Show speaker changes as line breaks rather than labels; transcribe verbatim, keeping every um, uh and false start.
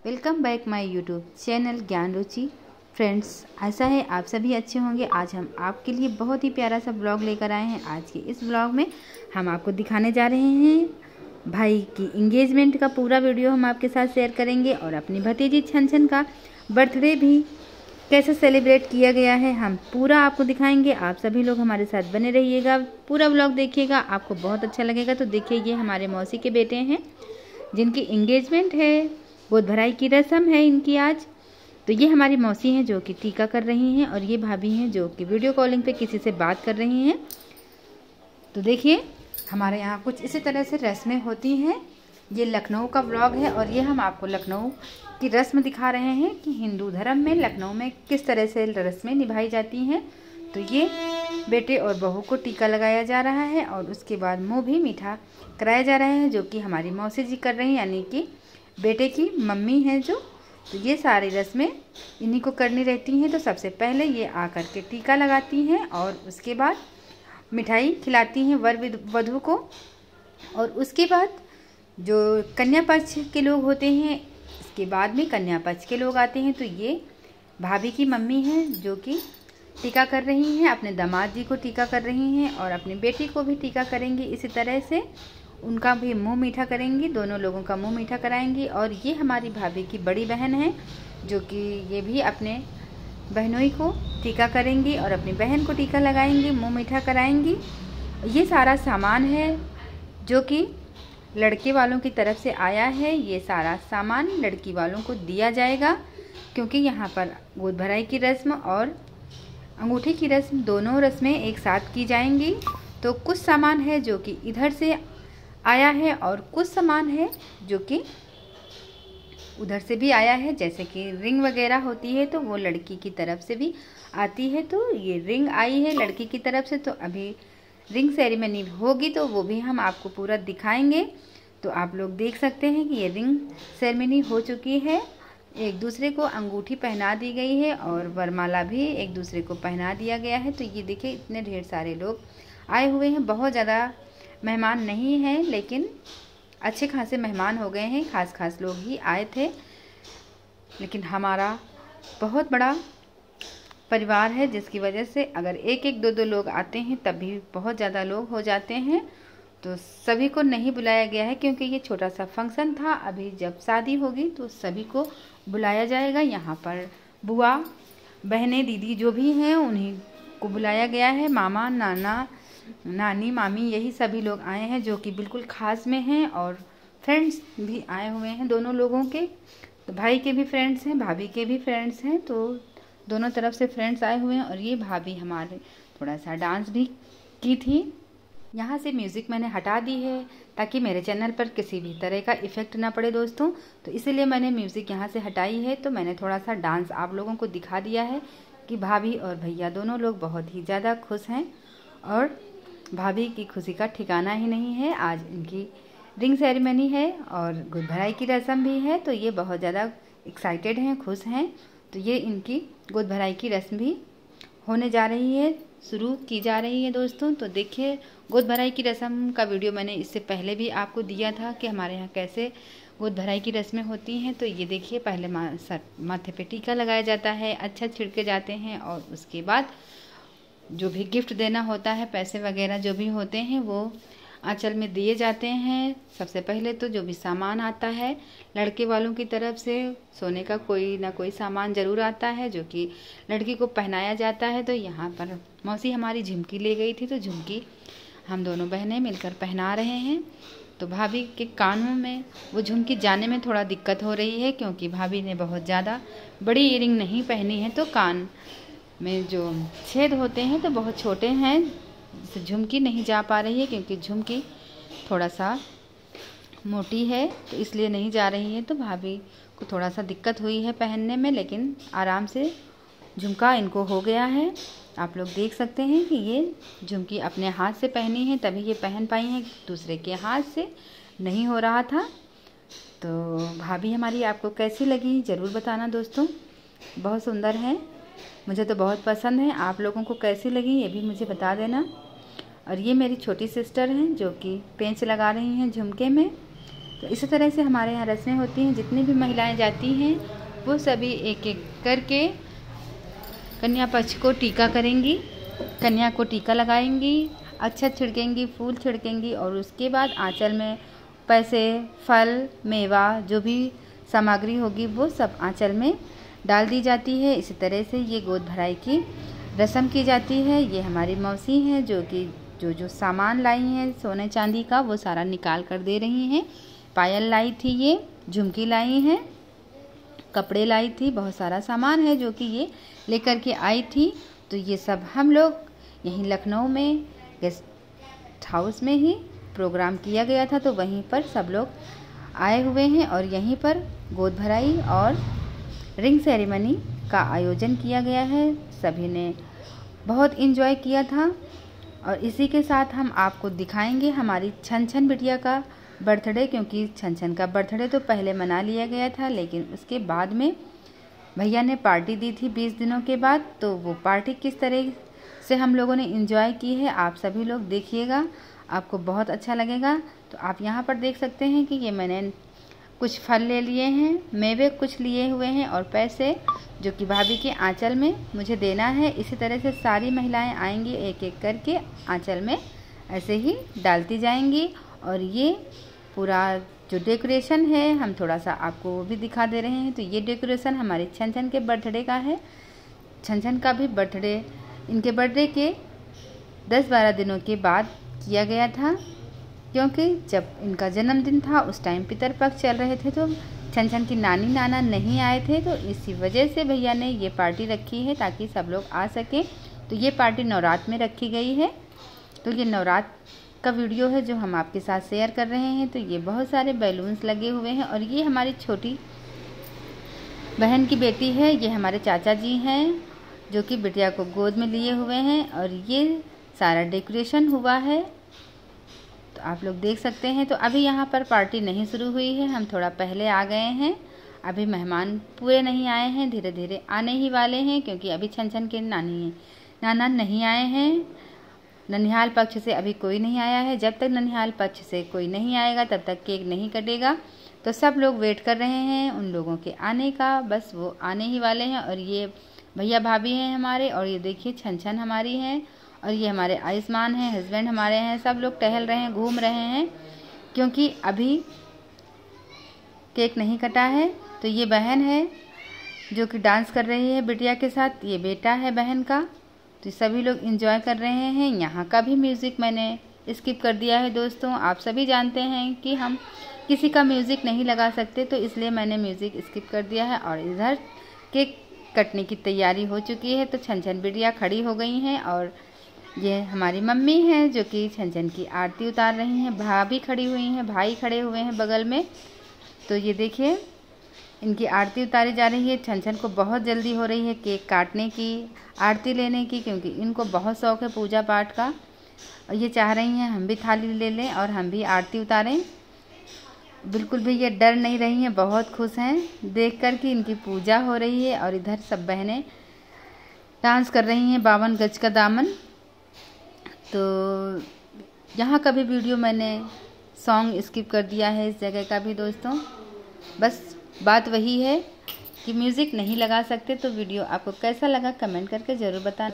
Welcome back my YouTube channel Gyan Ruchi. Friends, ऐसा है आप सभी अच्छे होंगे। आज हम आपके लिए बहुत ही प्यारा सा ब्लॉग लेकर आए हैं। आज के इस ब्लॉग में हम आपको दिखाने जा रहे हैं भाई की इंगेजमेंट का पूरा वीडियो हम आपके साथ शेयर करेंगे और अपनी भतीजी छन छन का बर्थडे भी कैसे सेलिब्रेट किया गया है हम पूरा आपको दिखाएंगे। आप सभी लोग हमारे साथ बने रहिएगा, पूरा ब्लॉग देखिएगा, आपको बहुत अच्छा लगेगा। तो देखिए, ये हमारे मौसी के बेटे हैं जिनकी इंगेजमेंट है, गोद भराई की रस्म है इनकी आज। तो ये हमारी मौसी हैं जो कि टीका कर रही हैं और ये भाभी हैं जो कि वीडियो कॉलिंग पे किसी से बात कर रही हैं। तो देखिए, हमारे यहाँ कुछ इसी तरह से रस्में होती हैं। ये लखनऊ का व्लॉग है और ये हम आपको लखनऊ की रस्म दिखा रहे हैं कि हिंदू धर्म में लखनऊ में किस तरह से रस्में निभाई जाती हैं। तो ये बेटे और बहू को टीका लगाया जा रहा है और उसके बाद मुँह भी मीठा कराया जा रहा है, जो कि हमारी मौसी जी कर रही हैं, यानी कि बेटे की मम्मी है जो। तो ये सारी रस्में इन्हीं को करनी रहती हैं। तो सबसे पहले ये आकर के टीका लगाती हैं और उसके बाद मिठाई खिलाती हैं वर वधू को। और उसके बाद जो कन्या पक्ष के लोग होते हैं, इसके बाद में कन्या पक्ष के लोग आते हैं। तो ये भाभी की मम्मी हैं जो कि टीका कर रही हैं, अपने दामाद जी को टीका कर रही हैं और अपनी बेटी को भी टीका करेंगी। इसी तरह से उनका भी मुंह मीठा करेंगी, दोनों लोगों का मुंह मीठा कराएंगी। और ये हमारी भाभी की बड़ी बहन है जो कि ये भी अपने बहनोई को टीका करेंगी और अपनी बहन को टीका लगाएंगी, मुंह मीठा कराएंगी। ये सारा सामान है जो कि लड़के वालों की तरफ से आया है। ये सारा सामान लड़की वालों को दिया जाएगा क्योंकि यहाँ पर गोद भराई की रस्म और अंगूठी की रस्म दोनों रस्में एक साथ की जाएंगी। तो कुछ सामान है जो कि इधर से आया है और कुछ सामान है जो कि उधर से भी आया है, जैसे कि रिंग वगैरह होती है तो वो लड़की की तरफ से भी आती है। तो ये रिंग आई है लड़की की तरफ से। तो अभी रिंग सेरेमनी होगी तो वो भी हम आपको पूरा दिखाएंगे। तो आप लोग देख सकते हैं कि ये रिंग सेरेमनी हो चुकी है, एक दूसरे को अंगूठी पहना दी गई है और वरमाला भी एक दूसरे को पहना दिया गया है। तो ये देखिए, इतने ढेर सारे लोग आए हुए हैं। बहुत ज़्यादा मेहमान नहीं हैं लेकिन अच्छे खासे मेहमान हो गए हैं, खास खास लोग ही आए थे। लेकिन हमारा बहुत बड़ा परिवार है जिसकी वजह से अगर एक एक दो दो लोग आते हैं तब भी बहुत ज़्यादा लोग हो जाते हैं। तो सभी को नहीं बुलाया गया है क्योंकि ये छोटा सा फंक्शन था। अभी जब शादी होगी तो सभी को बुलाया जाएगा। यहाँ पर बुआ, बहनें, दीदी जो भी हैं उन्हीं को बुलाया गया है। मामा, नाना, नानी, मामी, यही सभी लोग आए हैं जो कि बिल्कुल खास में हैं। और फ्रेंड्स भी आए हुए हैं दोनों लोगों के। तो भाई के भी फ्रेंड्स हैं, भाभी के भी फ्रेंड्स हैं, तो दोनों तरफ से फ्रेंड्स आए हुए हैं। और ये भाभी हमारे थोड़ा सा डांस भी की थी। यहाँ से म्यूज़िक मैंने हटा दी है ताकि मेरे चैनल पर किसी भी तरह का इफ़ेक्ट ना पड़े दोस्तों। तो इसीलिए मैंने म्यूज़िक यहाँ से हटाई है। तो मैंने थोड़ा सा डांस आप लोगों को दिखा दिया है कि भाभी और भैया दोनों लोग बहुत ही ज़्यादा खुश हैं और भाभी की खुशी का ठिकाना ही नहीं है। आज इनकी रिंग सेरेमनी है और गोद भराई की रस्म भी है। तो ये बहुत ज़्यादा एक्साइटेड हैं, खुश हैं। तो ये इनकी गोद भराई की रस्म भी होने जा रही है, शुरू की जा रही है दोस्तों। तो देखिए, गोद भराई की रस्म का वीडियो मैंने इससे पहले भी आपको दिया था कि हमारे यहाँ कैसे गोद भराई की रस्में होती हैं। तो ये देखिए, पहले मा, सर माथे पे टीका लगाया जाता है, अच्छा छिड़के जाते हैं और उसके बाद जो भी गिफ्ट देना होता है, पैसे वगैरह जो भी होते हैं वो आंचल में दिए जाते हैं। सबसे पहले तो जो भी सामान आता है लड़के वालों की तरफ से, सोने का कोई ना कोई सामान ज़रूर आता है जो कि लड़की को पहनाया जाता है। तो यहाँ पर मौसी हमारी झुमकी ले गई थी, तो झुमकी हम दोनों बहनें मिलकर पहना रहे हैं। तो भाभी के कानों में वो झुमकी जाने में थोड़ा दिक्कत हो रही है क्योंकि भाभी ने बहुत ज़्यादा बड़ी ईयरिंग नहीं पहनी है। तो कान में जो छेद होते हैं तो बहुत छोटे हैं, जिससे झुमकी नहीं जा पा रही है क्योंकि झुमकी थोड़ा सा मोटी है तो इसलिए नहीं जा रही है। तो भाभी को थोड़ा सा दिक्कत हुई है पहनने में, लेकिन आराम से झुमका इनको हो गया है। आप लोग देख सकते हैं कि ये झुमकी अपने हाथ से पहनी है तभी ये पहन पाई हैं, दूसरे के हाथ से नहीं हो रहा था। तो भाभी हमारी आपको कैसी लगी ज़रूर बताना दोस्तों, बहुत सुंदर है, मुझे तो बहुत पसंद है। आप लोगों को कैसी लगी ये भी मुझे बता देना। और ये मेरी छोटी सिस्टर हैं जो कि पेंच लगा रही हैं झुमके में। तो इसी तरह से हमारे यहाँ रस्में होती हैं। जितनी भी महिलाएं जाती हैं वो सभी एक एक करके कन्या पक्ष को टीका करेंगी, कन्या को टीका लगाएंगी, अक्षत छिड़केंगी, फूल छिड़केंगी और उसके बाद आंचल में पैसे, फल, मेवा जो भी सामग्री होगी वो सब आंचल में डाल दी जाती है। इसी तरह से ये गोद भराई की रस्म की जाती है। ये हमारी मौसी हैं जो कि जो जो सामान लाई हैं सोने चांदी का वो सारा निकाल कर दे रही हैं। पायल लाई थी, ये झुमकी लाई हैं, कपड़े लाई थी, बहुत सारा सामान है जो कि ये लेकर के आई थी। तो ये सब हम लोग यहीं लखनऊ में गेस्ट हाउस में ही प्रोग्राम किया गया था, तो वहीं पर सब लोग आए हुए हैं और यहीं पर गोद भराई और रिंग सेरेमनी का आयोजन किया गया है। सभी ने बहुत इन्जॉय किया था और इसी के साथ हम आपको दिखाएंगे हमारी छन छन बिटिया का बर्थडे, क्योंकि छन छन का बर्थडे तो पहले मना लिया गया था, लेकिन उसके बाद में भैया ने पार्टी दी थी बीस दिनों के बाद। तो वो पार्टी किस तरह से हम लोगों ने एंजॉय की है आप सभी लोग देखिएगा, आपको बहुत अच्छा लगेगा। तो आप यहाँ पर देख सकते हैं कि ये मैंने कुछ फल ले लिए हैं, मेवे कुछ लिए हुए हैं और पैसे जो कि भाभी के आंचल में मुझे देना है। इसी तरह से सारी महिलाएं आएंगी, एक एक करके आंचल में ऐसे ही डालती जाएंगी। और ये पूरा जो डेकोरेशन है हम थोड़ा सा आपको वो भी दिखा दे रहे हैं। तो ये डेकोरेशन हमारे छन छन के बर्थडे का है। छन छन का भी बर्थडे इनके बर्थडे के दस बारह दिनों के बाद किया गया था, क्योंकि जब इनका जन्मदिन था उस टाइम पितरपक्ष चल रहे थे, तो छन छन की नानी नाना नहीं आए थे, तो इसी वजह से भैया ने ये पार्टी रखी है ताकि सब लोग आ सकें। तो ये पार्टी नवरात्र में रखी गई है। तो ये नवरात्र का वीडियो है जो हम आपके साथ शेयर कर रहे हैं। तो ये बहुत सारे बैलून्स लगे हुए हैं और ये हमारी छोटी बहन की बेटी है, ये हमारे चाचा जी हैं जो कि बिटिया को गोद में लिए हुए हैं और ये सारा डेकोरेशन हुआ है। तो आप लोग देख सकते हैं। तो अभी यहाँ पर पार्टी नहीं शुरू हुई है, हम थोड़ा पहले आ गए हैं। अभी मेहमान पूरे नहीं आए हैं, धीरे धीरे आने ही वाले हैं, क्योंकि अभी छन छन के नानी नाना नहीं आए हैं। ननिहाल पक्ष से अभी कोई नहीं आया है। जब तक ननिहाल पक्ष से कोई नहीं आएगा तब तक केक नहीं कटेगा। तो सब लोग वेट कर रहे हैं उन लोगों के आने का, बस वो आने ही वाले हैं। और ये भैया भाभी हैं हमारे, और ये देखिए छन छन हमारी हैं, और ये हमारे आयुष्मान हैं, हस्बैंड हमारे हैं। सब लोग टहल रहे हैं, घूम रहे हैं, क्योंकि अभी केक नहीं कटा है। तो ये बहन है जो कि डांस कर रही है बिटिया के साथ, ये बेटा है बहन का। तो सभी लोग एंजॉय कर रहे हैं। यहाँ का भी म्यूज़िक मैंने स्किप कर दिया है दोस्तों। आप सभी जानते हैं कि हम किसी का म्यूज़िक नहीं लगा सकते, तो इसलिए मैंने म्यूज़िक स्किप कर दिया है। और इधर केक कटने की तैयारी हो चुकी है। तो छन छन बिटिया खड़ी हो गई हैं और ये हमारी मम्मी हैं जो कि छन छन की आरती उतार रही हैं। भाभी खड़ी हुई हैं, भाई खड़े हुए हैं बगल में। तो ये देखिए इनकी आरती उतारी जा रही है। छन छन को बहुत जल्दी हो रही है केक काटने की, आरती लेने की, क्योंकि इनको बहुत शौक़ है पूजा पाठ का। और ये चाह रही हैं हम भी थाली ले लें और हम भी आरती उतारें। बिल्कुल भी ये डर नहीं रही हैं, बहुत खुश हैं देख कर कि इनकी पूजा हो रही है। और इधर सब बहनें डांस कर रही हैं बावन गज का दामन। तो यहाँ का भी वीडियो मैंने सॉन्ग स्किप कर दिया है इस जगह का भी दोस्तों। बस बात वही है कि म्यूज़िक नहीं लगा सकते। तो वीडियो आपको कैसा लगा कमेंट करके ज़रूर बताना।